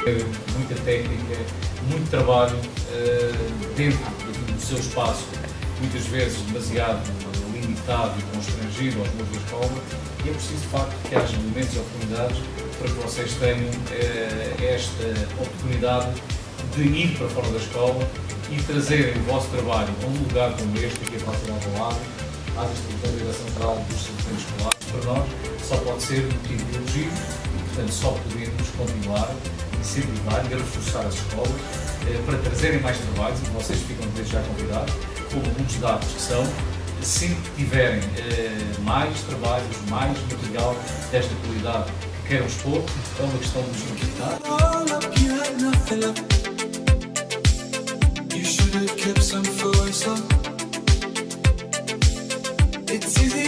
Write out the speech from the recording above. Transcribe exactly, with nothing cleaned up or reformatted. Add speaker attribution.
Speaker 1: muita técnica, muito trabalho uh, dentro do seu espaço, muitas vezes demasiado limitado e constrangido aos muros da escola, e é preciso de facto que haja momentos e oportunidades para que vocês tenham uh, esta oportunidade de ir para fora da escola e trazerem o vosso trabalho a um lugar como este, aqui a Praça do Lado, à Direção Central dos Serviços Escolares. Para nós só pode ser motivo de elogio e, portanto, só podemos continuar a incentivar e a reforçar as escolas eh, para trazerem mais trabalhos, e vocês ficam desde já convidados, como muitos dados que são, sempre que tiverem eh, mais trabalhos, mais material desta qualidade que queiram expor, é uma questão de nos contactar. It's easy